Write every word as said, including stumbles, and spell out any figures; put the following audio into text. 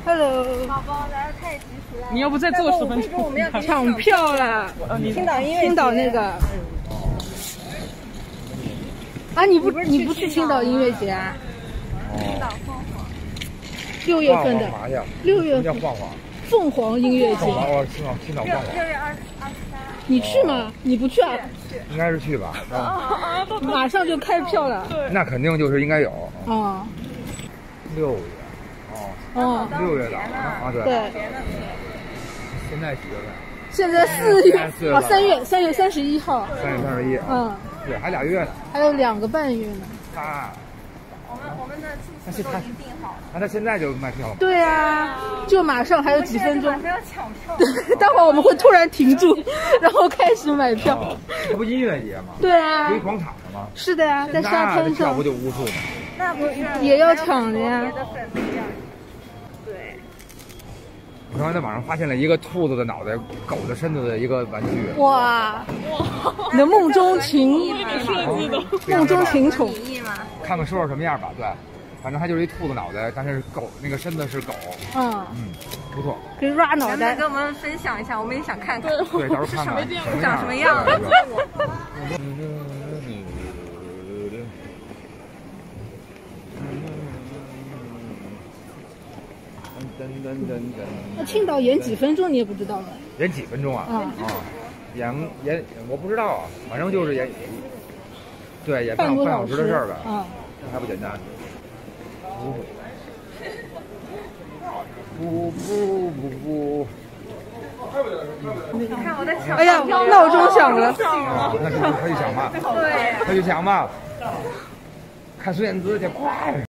Hello， 宝宝来的太及时了。 你要不再坐十分钟？ 我们要抢票了。 青岛音乐青岛那个。啊，你不你不去青岛音乐节啊？ 青岛凤凰。 六月份的。六月份。 叫晃晃。 凤凰音乐节。 哦，青岛青岛晃晃。 六月二十二十三。 你去吗？你不去啊？ 应该是去吧。 马上就开票了。 那肯定就是应该有。 哦。 六月。哦。六月的啊，对。 对。 现在几月份？ 现在四月啊，三月三月三十一号。 三月三十一。 嗯。 对，还俩月呢。 还有两个半月呢。 啊。 我们我们的住宿都已经订好了。 那他现在就卖票了？ 对啊，就马上还有几分钟。 马上要抢票。 待会儿我们会突然停住，然后开始买票。 这不音乐节吗？ 对啊。 有一广场的吗？ 是的呀，在沙滩上。 那不就无数吗？ 那不是也要抢的呀。 对。 我刚才在网上发现了一个兔子的脑袋、狗的身子的一个玩具。 哇！你的梦中情，梦中情宠。 看看说说什么样吧，对，反正它就是一兔子脑袋，但是狗那个身子是狗。 嗯嗯，不错。 可以 rua 脑袋。 跟我们分享一下，我们也想看看。 对，到时候看看长什么样。 那青岛演几分钟你也不知道吗？ 演几分钟啊？啊，演演我不知道啊，反正就是演，对，演半半小时的事儿呗。 啊， 那还不简单？不不不不。 你看我在抢。 哎呀，闹钟响了。 啊，那就他去抢吧。 对。 他去抢吧。看孙燕姿去，快！